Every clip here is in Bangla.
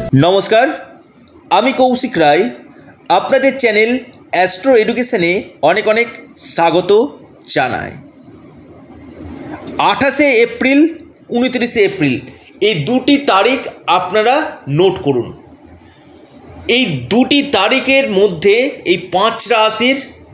নমস্কার, আমি কৌশিক রায়। আপনাদের চ্যানেল অ্যাস্ট্রো এডুকেশনে অনেক অনেক স্বাগত জানাই। 28শে এপ্রিল 29শে এপ্রিল এই দুটি তারিখ আপনারা নোট করুন। এই দুটি তারিখের মধ্যে এই 5 রাশির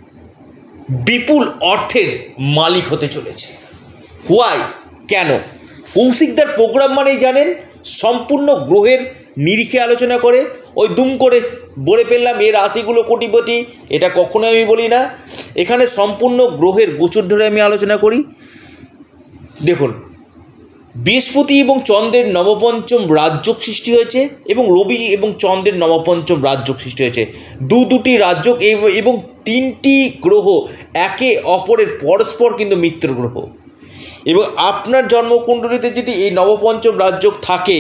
বিপুল অর্থের মালিক হতে চলেছে। হোয়াই, কেন? কৌশিকদার প্রোগ্রাম মানেই জানেন সম্পূর্ণ গ্রহের নিরিখে আলোচনা করে ওই দুম করে বলে ফেললাম এই রাশিগুলো কোটিপতি, এটা কখনো আমি বলি না। এখানে সম্পূর্ণ গ্রহের গোচর ধরে আমি আলোচনা করি। দেখুন, বৃহস্পতি এবং চন্দ্রের নবপঞ্চম রাজযোগ সৃষ্টি হয়েছে এবং রবি এবং চন্দ্রের নবপঞ্চম রাজযোগ সৃষ্টি হয়েছে। দুটি রাজযোগ এবং 3টি গ্রহ একে অপরের পরস্পর কিন্তু মিত্র গ্রহ। এবং আপনার জন্মকুণ্ডলিতে যদি এই নবপঞ্চম রাজযোগ থাকে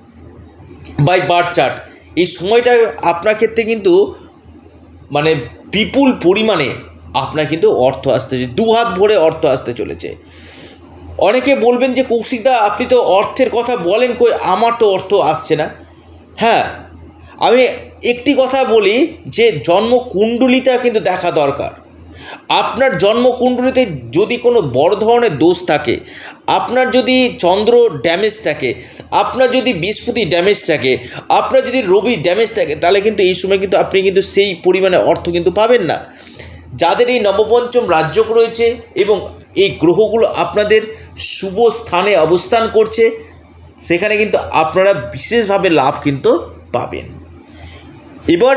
বাই বার্থ চার্ট, এই সময়টা আপনার ক্ষেত্রে কিন্তু মানে বিপুল পরিমাণে আপনার কিন্তু অর্থ আসতে, 2 হাত ভরে অর্থ আসতে চলেছে। অনেকে বলবেন যে কৌশিকদা আপনি তো অর্থের কথা বলেন, কই আমার তো অর্থ আসছে না। হ্যাঁ, আমি একটি কথা বলি যে জন্মকুণ্ডলিটা কিন্তু দেখা দরকার। আপনার জন্মকুণ্ডলিতে যদি কোনো বড় ধরনের দোষ থাকে, আপনার যদি চন্দ্র ড্যামেজ থাকে, আপনার যদি বৃহস্পতি ড্যামেজ থাকে, আপনার যদি রবি ড্যামেজ থাকে, তাহলে কিন্তু এই সময় কিন্তু আপনি কিন্তু সেই পরিমাণে অর্থ কিন্তু পাবেন না। যাদের এই নবপঞ্চম রাজযোগ রয়েছে এবং এই গ্রহগুলো আপনাদের শুভ স্থানে অবস্থান করছে, সেখানে কিন্তু আপনারা বিশেষভাবে লাভ কিন্তু পাবেন। এবার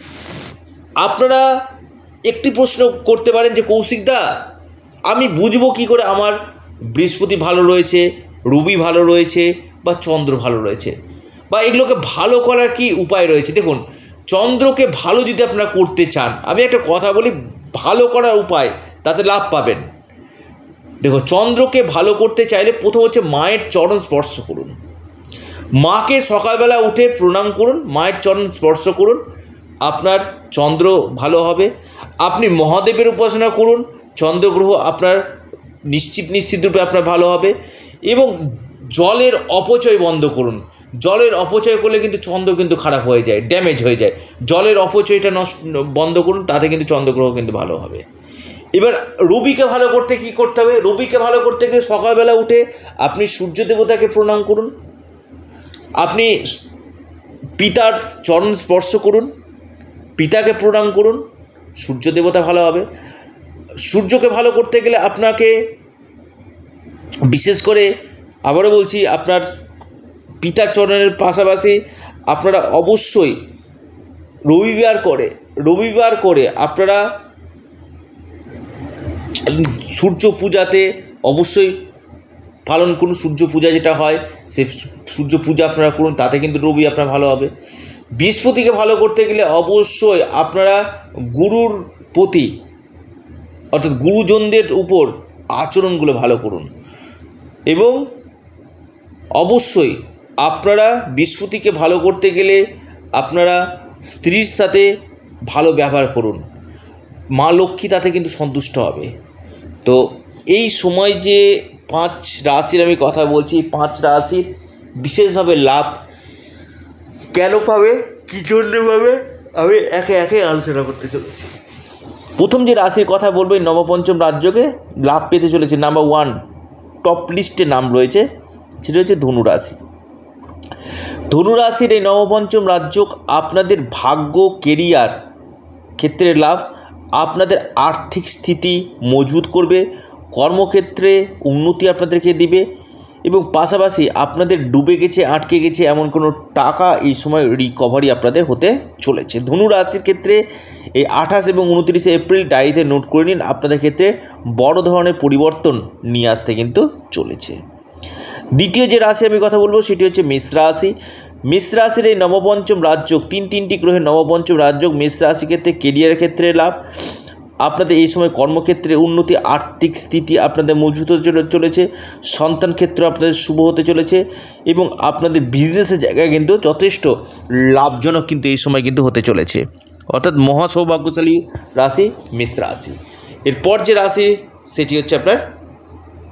আপনারা একটি প্রশ্ন করতে পারেন যে কৌশিকদা আমি বুঝবো কী করে আমার বৃহস্পতি ভালো রয়েছে, রবি ভালো রয়েছে বা চন্দ্র ভালো রয়েছে, বা এগুলোকে ভালো করার কি উপায় রয়েছে? দেখুন, চন্দ্রকে ভালো যদি আপনারা করতে চান, আমি একটা কথা বলি, ভালো করার উপায়, তাতে লাভ পাবেন। দেখো, চন্দ্রকে ভালো করতে চাইলে প্রথম হচ্ছে মায়ের চরণ স্পর্শ করুন। মাকে সকালবেলা উঠে প্রণাম করুন, মায়ের চরণ স্পর্শ করুন, আপনার চন্দ্র ভালো হবে। আপনি মহাদেবের উপাসনা করুন, চন্দ্রগ্রহ আপনার নিশ্চিত রূপে আপনার ভালো হবে। এবং জলের অপচয় বন্ধ করুন। জলের অপচয় করলে কিন্তু চন্দ্র কিন্তু খারাপ হয়ে যায়, ড্যামেজ হয়ে যায়। জলের অপচয়টা বন্ধ করুন, তাতে কিন্তু চন্দ্রগ্রহ কিন্তু ভালো হবে। এবার রবিকে ভালো করতে কী করতে হবে? রবিকে ভালো করতে গেলে সকালবেলা উঠে আপনি সূর্য দেবতাকে প্রণাম করুন, আপনি পিতার চরণ স্পর্শ করুন, পিতাকে প্রণাম করুন, সূর্য দেবতা ভালো হবে। সূর্যকে ভালো করতে গেলে আপনাকে বিশেষ করে আবারও বলছি, আপনার পিতার চরণের পাশাপাশি আপনারা অবশ্যই রবিবার করে আপনারা সূর্য পূজাতে অবশ্যই পালন করুন। সূর্য পূজা যেটা হয়, সে সূর্য পূজা আপনারা করুন, তাতে কিন্তু রবি আপনার ভালো হবে। বৃহস্পতিকে ভালো করতে গেলে অবশ্যই আপনারা গুরুর প্রতি অর্থাৎ গুরুজনদের উপর আচরণগুলো ভালো করুন। এবং অবশ্যই আপনারা বৃহস্পতিকে ভালো করতে গেলে আপনারা স্ত্রীর সাথে ভালো ব্যবহার করুন, মা লক্ষ্মী তাতে কিন্তু সন্তুষ্ট হবে। তো এই সময় যে 5 রাশির আমি কথা বলছি, 5 রাশির বিশেষভাবে লাভ কেন পাবে, কী জন্য পাবে, আমি একে একে আলোচনা করতে চলেছি। প্রথম যে রাশির কথা বলবো, এই নবপঞ্চম রাজযোগে লাভ পেতে চলেছে, নাম্বার 1 টপ লিস্টে নাম রয়েছে, সেটা হচ্ছে ধনু রাশি। ধনু রাশির এই নবপঞ্চম রাজযোগ আপনাদের ভাগ্য, কেরিয়ার ক্ষেত্রে লাভ, আপনাদের আর্থিক স্থিতি মজবুত করবে, কর্মক্ষেত্রে উন্নতি আপনাদেরকে দিবে এবং পাশাপাশি আপনাদের ডুবে গেছে, আটকে গেছে এমন কোনো টাকা এই সময় রিকভারি আপনাদের হতে চলেছে। ধনু রাশির ক্ষেত্রে এই 28 এবং 29শে এপ্রিল ডায়েরিতে নোট করে নিন, আপনাদের ক্ষেত্রে বড় ধরনের পরিবর্তন নিয়ে আসতে কিন্তু চলেছে। দ্বিতীয় যে রাশি আমি কথা বলবো সেটি হচ্ছে মেষ রাশি। মেষ রাশির এই নবপঞ্চম রাজযোগ, 3টি গ্রহের নবপঞ্চম রাজযোগ মেষ রাশির ক্ষেত্রে কেরিয়ারের ক্ষেত্রে লাভ, আপনাদের এই সময় কর্মক্ষেত্রে উন্নতি, আর্থিক স্থিতি আপনাদের মজবুত হতে চলেছে, সন্তান ক্ষেত্র আপনাদের শুভ হতে চলেছে এবং আপনাদের বিজনেসের জায়গায় কিন্তু যথেষ্ট লাভজনক কিন্তু এই সময় কিন্তু হতে চলেছে। অর্থাৎ মহা সৌভাগ্যশালী রাশি মেষ রাশি। এরপর যে রাশি সেটি হচ্ছে আপনার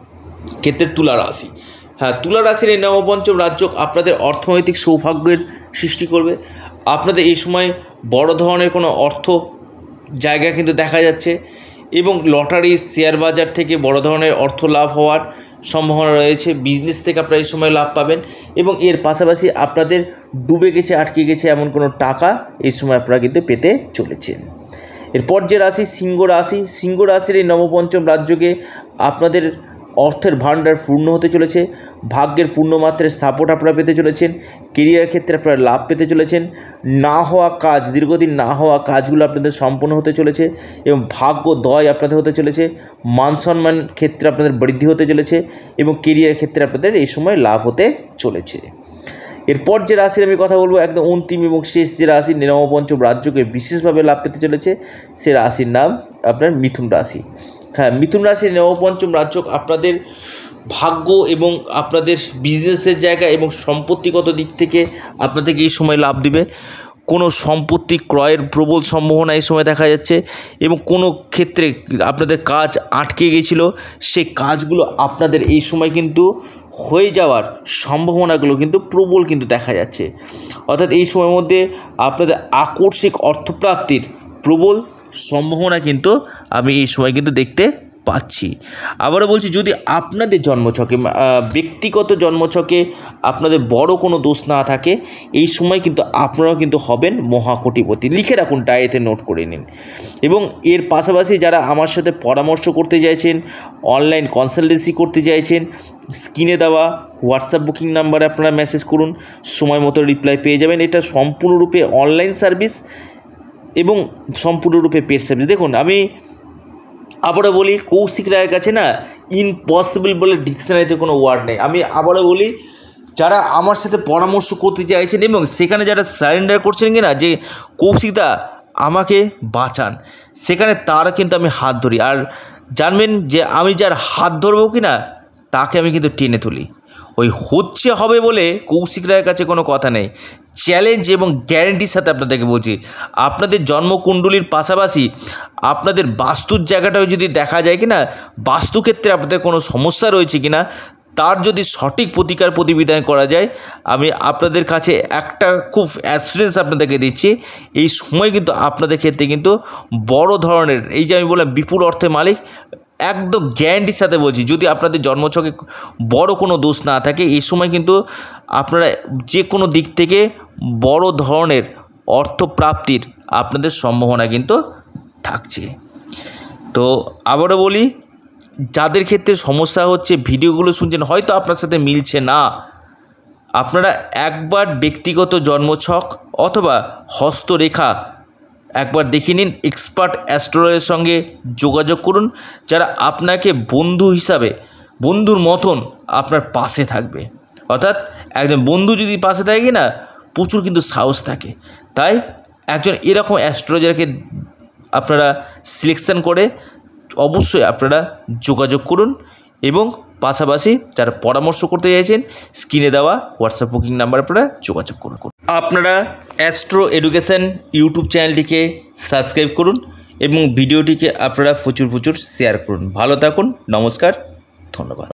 ক্ষেত্রে তুলা রাশি। হ্যাঁ, তুলা রাশির এই নবপঞ্চম রাজযোগ আপনাদের অর্থনৈতিক সৌভাগ্যের সৃষ্টি করবে। আপনাদের এই সময় বড় ধরনের কোনো অর্থ জায়গা কিন্তু দেখা যাচ্ছে এবং লটারি, শেয়ার বাজার থেকে বড় ধরনের অর্থ লাভ হওয়ার সম্ভাবনা রয়েছে। বিজনেস থেকে আপনারা এই সময় লাভ পাবেন এবং এর পাশাপাশি আপনাদের ডুবে গেছে, আটকে গেছে এমন কোনো টাকা এই সময় আপনারা কিন্তু পেতে চলেছেন। এরপর যে রাশি সিংহ রাশি, সিংহ রাশির এই নবপঞ্চম রাজ্যকে আপনাদের অর্থের ভাণ্ডার পূর্ণ হতে চলেছে, ভাগ্যের পূর্ণমাত্রার সাপোর্ট আপনারা পেতে চলেছেন, কেরিয়ার ক্ষেত্রে আপনারা লাভ পেতে চলেছেন, না হওয়া কাজ, দীর্ঘদিন না হওয়া কাজগুলো আপনাদের সম্পূর্ণ হতে চলেছে এবং ভাগ্যোদয় আপনাদের হতে চলেছে, মান সম্মান ক্ষেত্রে আপনাদের বৃদ্ধি হতে চলেছে এবং কেরিয়ার ক্ষেত্রে আপনাদের এই সময় লাভ হতে চলেছে। এরপর যে রাশির আমি কথা বলবো একদম অন্তিম এবং শেষ যে রাশি নবপঞ্চম রাজ্যকে বিশেষভাবে লাভ পেতে চলেছে, সে রাশির নাম আপনার মিথুন রাশি। হ্যাঁ, মিথুন রাশির নবপঞ্চম রাজ্য আপনাদের ভাগ্য এবং আপনাদের বিজনেসের জায়গা এবং সম্পত্তিগত দিক থেকে আপনাদেরকে এই সময় লাভ দিবে। কোনো সম্পত্তি ক্রয়ের প্রবল সম্ভাবনা এই সময় দেখা যাচ্ছে এবং কোনো ক্ষেত্রে আপনাদের কাজ আটকে গিয়েছিল, সেই কাজগুলো আপনাদের এই সময় কিন্তু হয়ে যাওয়ার সম্ভাবনাগুলো কিন্তু প্রবল কিন্তু দেখা যাচ্ছে। অর্থাৎ এই সময়ের মধ্যে আপনাদের আকস্মিক অর্থপ্রাপ্তির প্রবল সম্ভাবনা কিন্তু আমি এই সময় কিন্তু দেখতে পাচ্ছি। আবারও বলছি, যদি আপনাদের জন্মছকে ব্যক্তিগত জন্মছকে আপনাদের বড় কোনো দোষ না থাকে, এই সময় কিন্তু আপনারাও কিন্তু হবেন মহাকোটিপতি। লিখে রাখুন, ডায়েরিতে নোট করে নিন। এবং এর পাশাপাশি যারা আমার সাথে পরামর্শ করতে চাইছেন, অনলাইন কনসালটেন্সি করতে চাইছেন, স্ক্রিনে দেওয়া হোয়াটসঅ্যাপ বুকিং নাম্বারে আপনারা মেসেজ করুন, সময় মতো রিপ্লাই পেয়ে যাবেন। এটা সম্পূর্ণরূপে অনলাইন সার্ভিস এবং সম্পূর্ণরূপে পেড সার্ভিস। দেখুন, আমি আবারও বলি, কৌশিক রায়ের কাছে না ইম্পসিবল বলে ডিকশনারিতে কোনো ওয়ার্ড নেই। আমি আবারও বলি, যারা আমার সাথে পরামর্শ করতে চাইছেন এবং সেখানে যারা সারেন্ডার করছেন কি না যে কৌশিকদা আমাকে বাঁচান, সেখানে তারা কিন্তু আমি হাত ধরি। আর জানবেন যে আমি যার হাত ধরবো কি না তাকে আমি কিন্তু টেনে তুলি। ওই হচ্ছে হবে বলে কৌশিক রায়ের কাছে কোনো কথা নেই। চ্যালেঞ্জ এবং গ্যারেন্টির সাথে আপনাদেরকে বলছি, আপনাদের জন্মকুণ্ডলীর পাশাপাশি আপনাদের বাস্তুর জায়গাটাও যদি দেখা যায় কি না, বাস্তুক্ষেত্রে আপনাদের কোনো সমস্যা রয়েছে কি না, তার যদি সঠিক প্রতিকার প্রতিবিধান করা যায়, আমি আপনাদের কাছে একটা খুব অ্যাসুরেন্স আপনাদেরকে দিচ্ছি, এই সময় কিন্তু আপনাদের ক্ষেত্রে কিন্তু বড় ধরনের, এই যে আমি বললাম বিপুল অর্থের মালিক, একদম গ্যারান্টির সাথে বলছি, যদি আপনাদের জন্মছকে বড় কোনো দোষ না থাকে, এই সময় কিন্তু আপনারা যে কোনো দিক থেকে বড় ধরনের অর্থপ্রাপ্তির আপনাদের সম্ভাবনা কিন্তু থাকছে। তো আবারও বলি, যাদের ক্ষেত্রে সমস্যা হচ্ছে, ভিডিওগুলো শুনছেন হয়তো আপনার সাথে মিলছে না, আপনারা একবার ব্যক্তিগত জন্মছক অথবা হস্তরেখা একবার দেখে নিন। এক্সপার্ট অ্যাস্ট্রোলজারের সঙ্গে যোগাযোগ করুন, যারা আপনাকে বন্ধু হিসাবে, বন্ধুর মতন আপনার পাশে থাকবে। অর্থাৎ একজন বন্ধু যদি পাশে থাকে না, প্রচুর কিন্তু সাহস থাকে। তাই একজন এরকম অ্যাস্ট্রোলজারকে আপনারা সিলেকশন করে অবশ্যই আপনারা যোগাযোগ করুন এবং পাশাপাশি যারা পরামর্শ করতে চাইছেন, স্ক্রিনে দেওয়া হোয়াটসঅ্যাপ বুকিং নাম্বার আপনারা যোগাযোগ করুন। আপনারা অ্যাস্ট্রো এডুকেশন ইউটিউব চ্যানেলটিকে সাবস্ক্রাইব করুন এবং ভিডিওটিকে আপনারা প্রচুর শেয়ার করুন। ভালো থাকুন, নমস্কার, ধন্যবাদ।